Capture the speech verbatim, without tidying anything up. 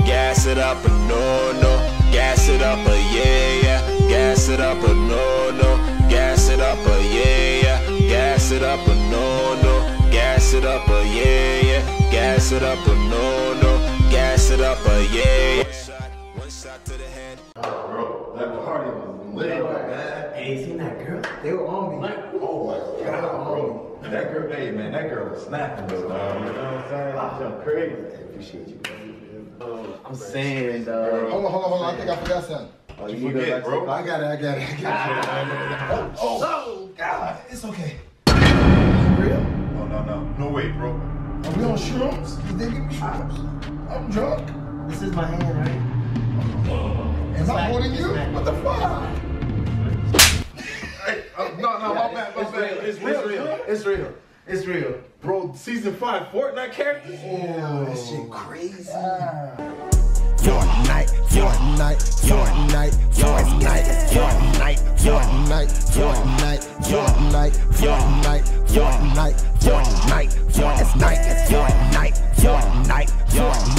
gas it up a no no, gas it up a yeah yeah, gas it up a no no, gas it up a yeah yeah, gas it up a no no, gas it up a yeah yeah, gas it up a no no, gas it up a yeah yeah. One shot, one shot to the head. Bro, that party was lit, man. Hey, you seen that girl? They were on me. Oh my god, bro. That girl, hey man, that girl was snapping though, dog. You know what I'm saying? I feel crazy. I appreciate you, bro. I'm saying, dog. Hold on, hold on, hold on. I think I forgot something. Oh, you forget, bro? I got it, I got it, I got it. Oh, oh, God, it's okay. Real? No, no, no. No way, bro. Are we on shrooms? Did they give me shrooms? I'm drunk. This is my hand, right? Am I holding you? What the fuck? Hey, uh, no, no, my bad, my It's bad. real. It's real. It's real. It's real. Bro, season five Fortnite characters? Oh, this shit crazy. Fortnite, Fortnite, Fortnite, Fortnite, Fortnite, Fortnite, Fortnite, Fortnite, Fortnite, Fortnite, Fortnite, Fortnite, Fortnite, Fortnite, Fortnite, Fortnite.